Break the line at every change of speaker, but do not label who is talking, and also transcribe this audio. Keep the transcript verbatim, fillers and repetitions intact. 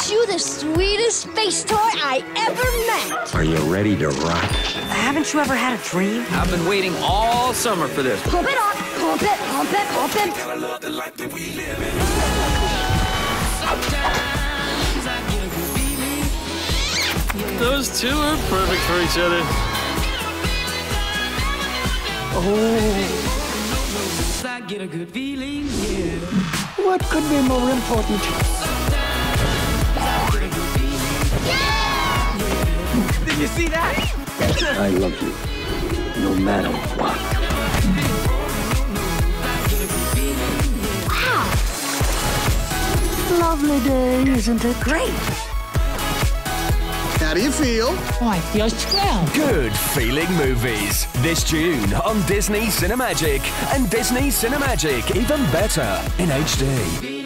get you the sweetest space toy I ever met.
Are you ready to rock?
Haven't you ever had a dream?
I've been waiting all summer for this.
Pump it up, pump it, pump it, pump it.
Gotta love the life that we live in.
Sometimes I get a good feeling.
Those two are perfect for each other.
Oh. I get a good feeling, yeah.
What could be more important?
Did you see that?
I love you, no matter what.
Wow.
Lovely day, isn't it?
Great.
How do you feel?
Oh, I feel swell.
Good feeling movies. This June on Disney Cinemagic. And Disney Cinemagic, even better in H D.